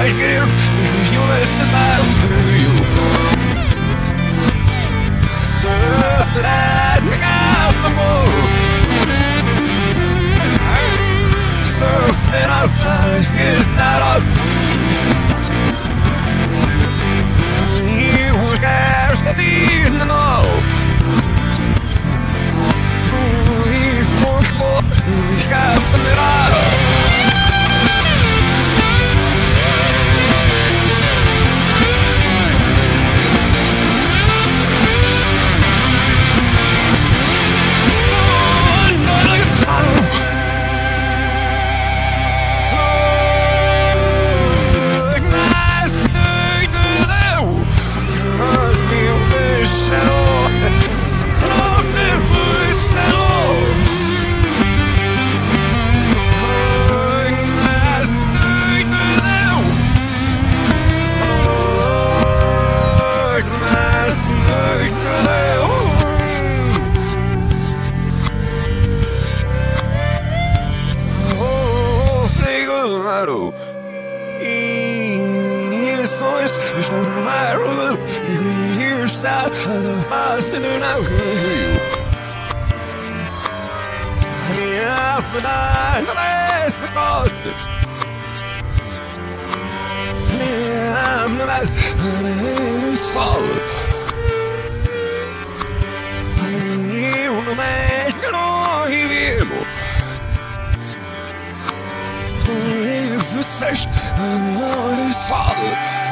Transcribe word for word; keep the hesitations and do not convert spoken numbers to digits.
give you as the battle you so let me out the more surfing our flowers is not off you cares to be in the know we force we got it all there's no viral you're south of the past and then I'll you yeah for nine last cost yeah I'm the last solid you the man you know he will if it's such a solid